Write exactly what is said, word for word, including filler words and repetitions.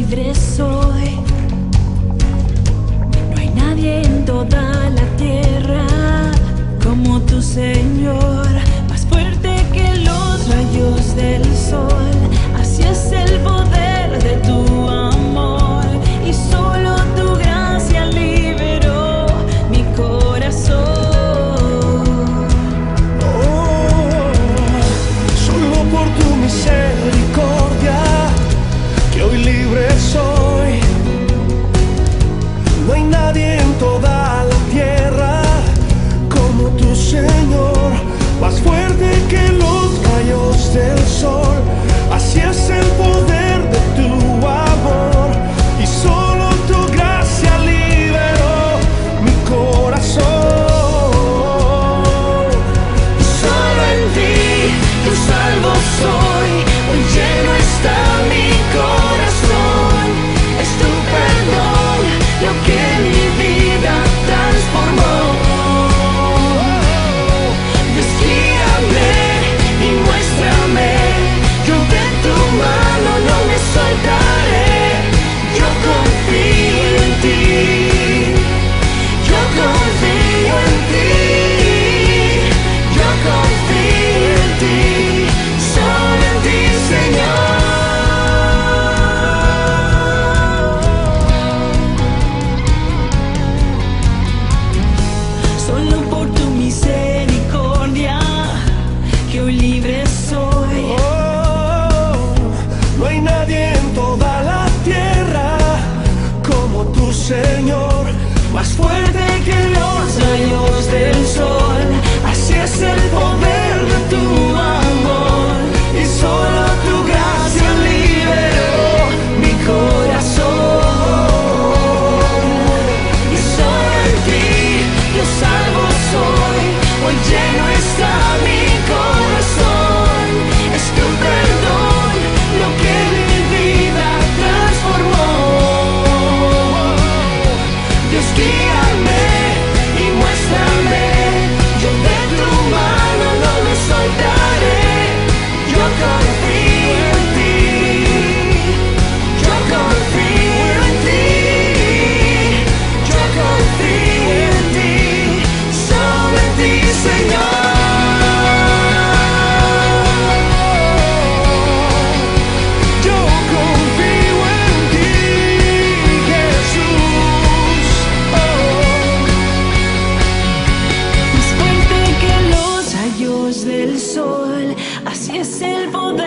libre soy. No hay nadie en toda la tierra como tu Señor, más fuerte que los rayos del sol. Así es el poder de tu amor, y solo tu gracia liberó mi corazón. Oh, solo por tu misericordia que hoy libre soy. No hay nadie en toda la tierra como tu Señor, más fuerte que los rayos del sol. Así es el poder de tu amor, y solo tu gracia liberó mi corazón. Solo en ti yo salvo soy, hoy lleno está mi corazón. Es tu perdón lo que mi vida transformó. Desguíame y muéstrame, yo de tu mano no me soltaré. Yo confío en ti, yo confío en ti, yo confío en ti, solo en ti, Señor. Solo por tu misericordia que hoy libre soy. Oh, no hay nadie en toda la tierra como tu Señor, más fuerte que los rayos del sol. Así es el poder de tu amor, y solo tu gracia liberó mi corazón. Y solo en ti yo salvo soy, hoy lleno está mi corazón. Es tu perdón lo que mi vida transformó. Dios, guíame y muéstrame, yo de tu mano no me soltaré. Yo confío en ti, yo confío en ti, yo confío en ti, solo en ti, Señor. Yo confío en ti, Jesús. Oh. Más fuerte que los rayos del sol, así es el poder